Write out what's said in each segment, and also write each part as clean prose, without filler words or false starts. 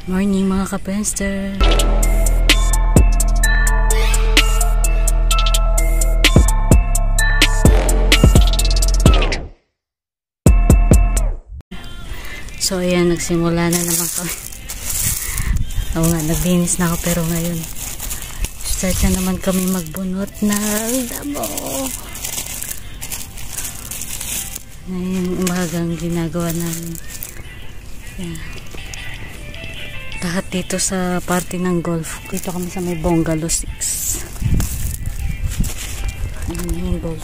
Morning mga ka-penster. So ayan, nagsimula na naman kami. Oo nga, naglinis na ako pero ngayon start na naman kami magbunot ng damo. Ngayon umagang ginagawa namin. Ayan. Lahat dito sa party ng golf. Dito kami sa may Bungalow 6. Ayan yung golf.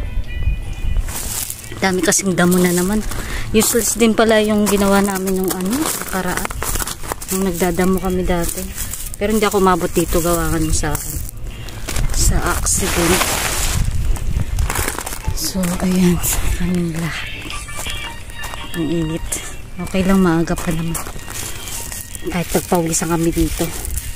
Dami kasing damo na naman. Useless din pala yung ginawa namin ng nakaraan. Nung nagdadamo kami dati. Pero hindi ako umabot dito gawa sa accident. So ayan, sa kaming lahat. Ang init. Okay lang, maaga pa naman. Kahit pagpawisan kami dito.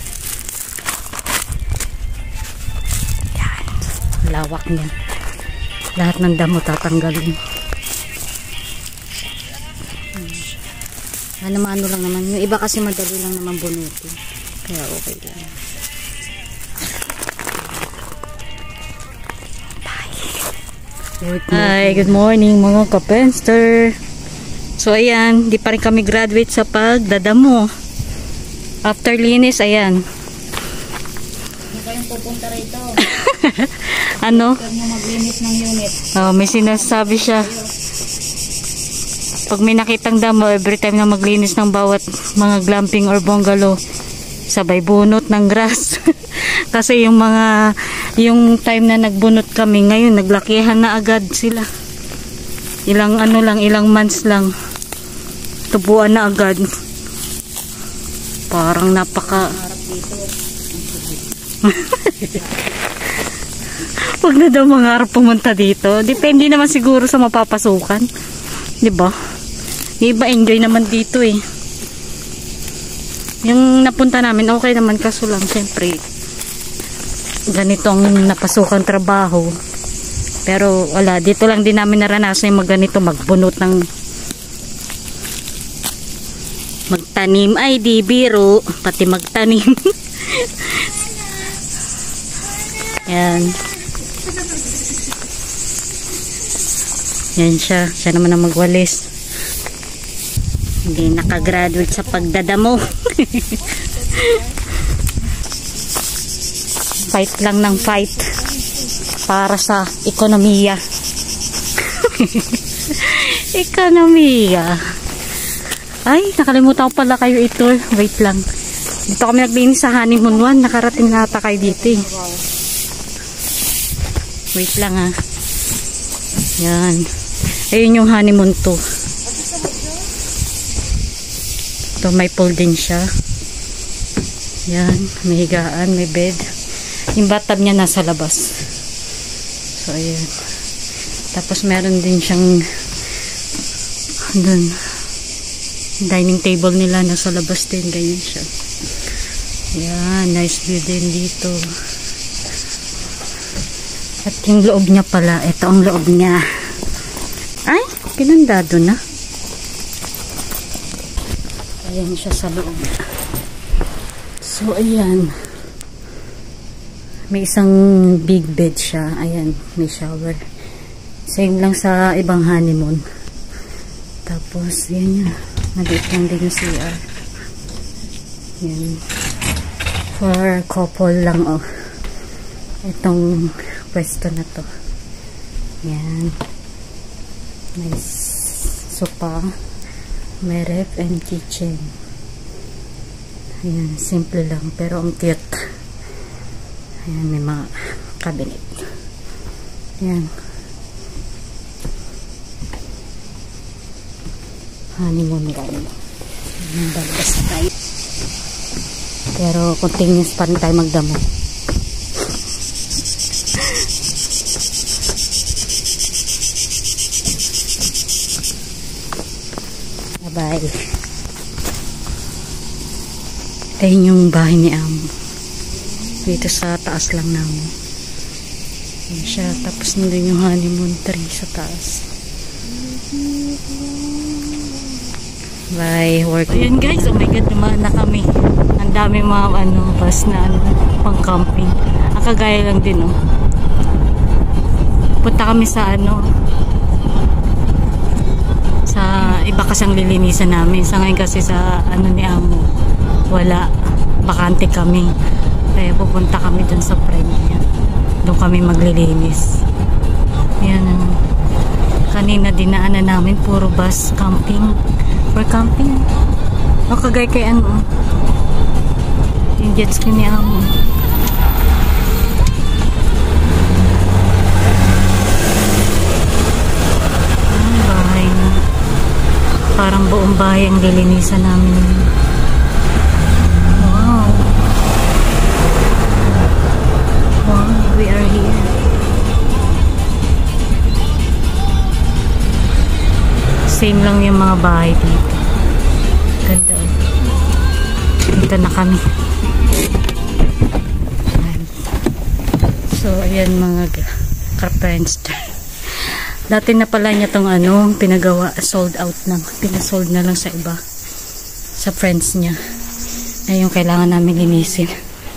Yan. Lawak niya. Lahat ng damo tatanggalin. Ano lang naman. Yung iba kasi madali lang naman bunutin. Kaya okay lang. Bye. Hi, good morning mga ka-penster. So ayan, di pa rin kami graduate sa pagdadamo. After linis, ayan. Hindi kayong pupunta rito. Ano? Huwag mo maglinis ng unit. Oh, may sinasabi siya. Pag may nakitang damo, every time na maglinis ng bawat mga glamping or bungalow, sabay bunot ng grass. Kasi yung time na nagbunot kami, ngayon naglakihan na agad sila. Ilang months lang. Tubuan na agad. Parang napaka Pag na daw mangarap pumunta dito, depende naman siguro sa mapapasukan. 'Di ba? Iba enjoy naman dito eh. Yung napunta namin okay naman, kaso lang syempre ganitong napasukang trabaho. Pero wala, dito lang din namin naranasan yung ganito, magbunot ng magtanim. Ay di biro, pati magtanim. Yan. Yan siya naman ang magwalis. Hindi nakagraduate sa pagdadamo. Fight lang ng fight para sa ekonomiya. Ekonomiya. Ay, nakalimutan ko pala kayo ito. Wait lang. Dito kami naglinis sa honeymoon 1. Nakarating na ata kayo dito eh. Wait lang ha. Yan. Ayun yung honeymoon 2. Ito may pool din siya. Yan. May higaan, may bed. Yung bathtub niya nasa labas. So ayan. Tapos meron din siyang doon. Dining table nila nasa labas din, ganyan siya. Yan, nice view din dito. At yung loob niya pala, ito ang loob niya. Ay, pinandado na. Ayan siya sa loob. So ayan, may isang big bed siya. Ayan, may shower. Same lang sa ibang honeymoon. Tapos yan yan, maliit lang din yung CR. Yan. For couple lang oh. Itong pwesto na to. Yan. Nice sofa. May ref and kitchen. Ayan, simple lang pero ang cute. Ayan, may mga cabinet. Ayan. Honeymoon gown. Yung balbas type. Pero continuous pa rin tayo magdamo. Bye-bye. Ayun yung bahay ni Amo. Dito sa taas lang namin. Ayan siya. Tapos nandun yung honeymoon tree sa taas. by work. Ayan guys, oh my god, dumaan na kami. Ang dami mga bus na pang camping. Ang kagaya lang din, oh. Punta kami sa sa iba kasang lilinisan namin. Sa ngayon kasi sa ni Amo, wala, bakante kami. Kaya pupunta kami dun sa friend niya. Doon kami maglilinis. Yan. Kanina dinaanan namin puro bus camping. For camping. O kagaya kay yung jet ski ni Amo. Bahay na. Parang buong bahay ang lilinisan namin. Wow. Wow, we are here. Same lang yung mga bahay dito. Ganda. Dito na kami. So, ayan mga ka-friends. Dati na pala niya tong pinagawa, sold out na. Pinasold na lang sa iba. Sa friends niya. Ay yung kailangan namin linisin.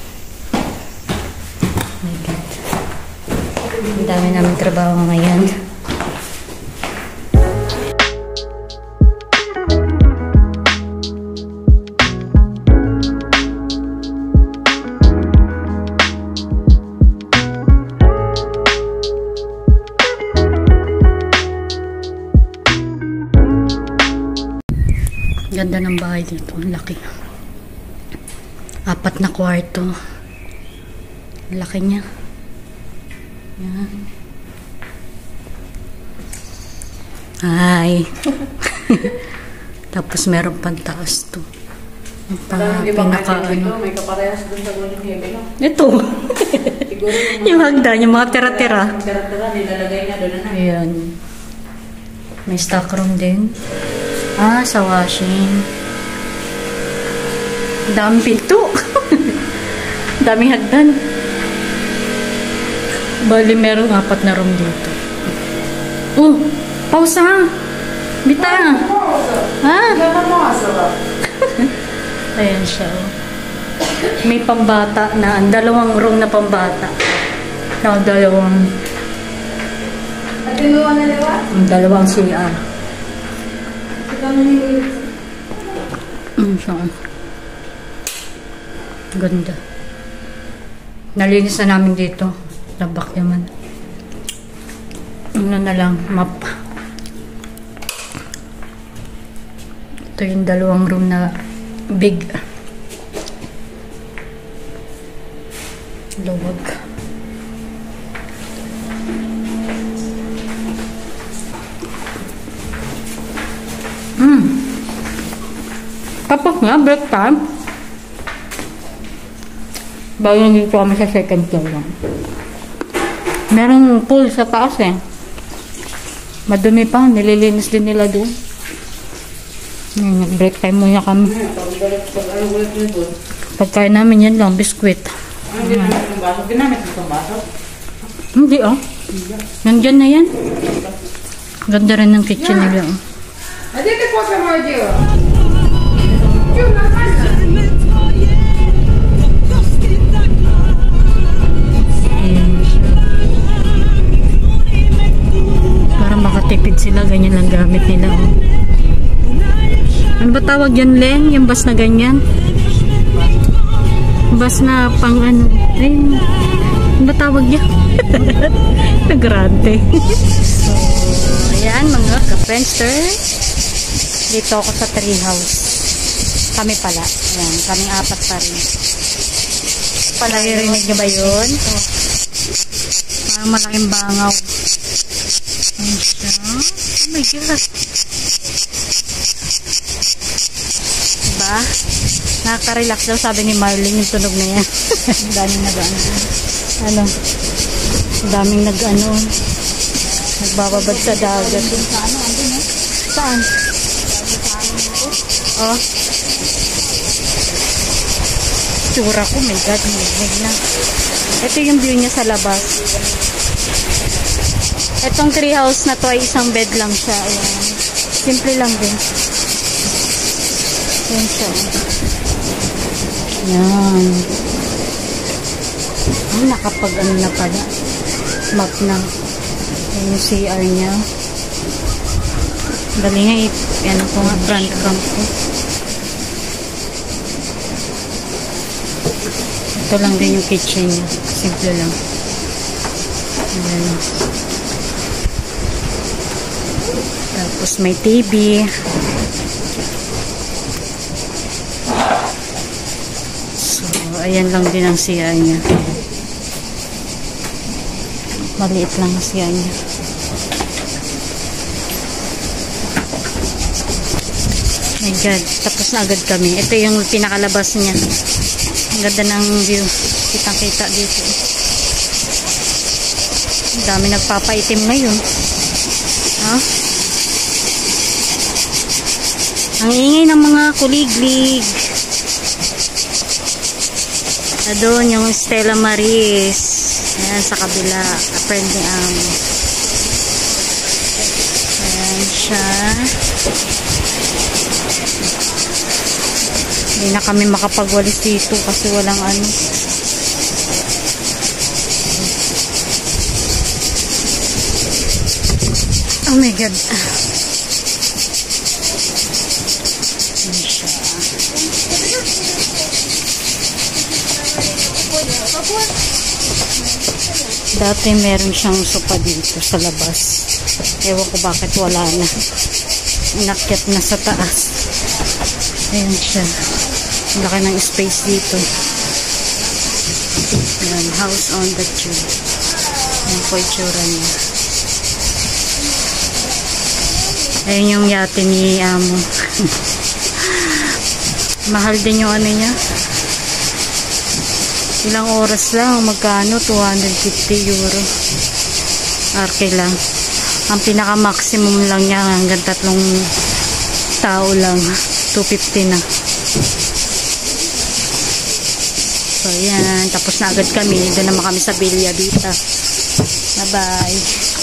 Oh my God. Ang dami namin trabaho ngayon. Ganda ng bahay dito. Ang laki. 4 na kwarto. Ang laki niya. Yan. Hi. Tapos meron pang taas to. Pinaka may kaparehas dun sa Golden Heaven. Ito. Yung hagdan, yung mga tira-tira. Tira-tira, nilalagay niya doon na. Ayan. May stock room din. Sa washing. Daming pinto. Daming hagdan. Bali, merong 4 na room dito. Pausa ha. Bita. Ha? Ayan siya. May pambata na. 2 room na pambata. Na 2. At yung na liwa? 2 CR. Ganda. Nalinis na namin dito. Labak naman. Na lang, map. Ito yung 2 room na big. Luwag. Tapos nga, break time. Bago nandito kami sa 2nd floor lang. Merong pool sa taas eh. Madumi pa, nililinis din nila doon. Break time muna kami. Pagkain namin yan lang, biskwit. Ginamit mo itong baso? Hindi oh. Nandyan na yan. Ganda rin ng kitchen nila oh. А где ты кофе мой делал? Para makatipid sila, ganyan lang gamit nila oh. Ano ba tawag yan, Len? Yung bus na ganyan? Bus na pang ano ba tawag yan? Nagrante. So, ayan mga ka-friendster. Dito ako sa tree house. Kami pala. Ayan, kaming 4 pa rin. Palarinig niyo ba yun? Malaking bangaw. Ayan siya. Oh my God. Diba? Nakaka-relax daw sabi ni Marlene yung tunog na yan. Daming daming nagbababad sa dagat. Saan? Oh. Tsura ko, my God, nagnig na. Ito yung view niya sa labas. Itong tree house na to ay isang bed lang siya. Ayan. Simple lang din. Yan siya. Yan. Oh, nakapag ano na pala. Map na. Yan yung CR niya. Dali nga ano ko nga, front cam ko. Ito lang din yung kitchen niya. Simple lang. Ayan. Tapos may TV. So, ayan lang din ang CR niya. Maliit lang ang CR niya. My God, tapos na agad kami. Ito yung pinakalabas niya. Ang ganda ng view. Kitang-kita dito. Ang dami nagpapaitim ngayon. Ha? Ang ingay ng mga kuliglig. Doon yung Stella Maris. Ayan sa kabila. Apparently, ayan siya. Hindi na kami makapagwalis dito kasi walang ano. Oh my God. Ayan siya. Dati meron siyang sopa dito sa labas. Ewan ko bakit wala na. Inakyat na sa taas. Ayan siya. Laki ng space dito. Ayan, house on the tube. Ayan po itsura niya. Ayan yung yate ni Amo. Mahal din yung ano niya. Ilang oras lang, magkano? 250 euro. Arke lang. Ang pinaka-maximum lang niya hanggang 3 tao lang. 250 na. So, yan. Tapos na agad kami. Doon naman kami sa Villa Vita. Bye-bye.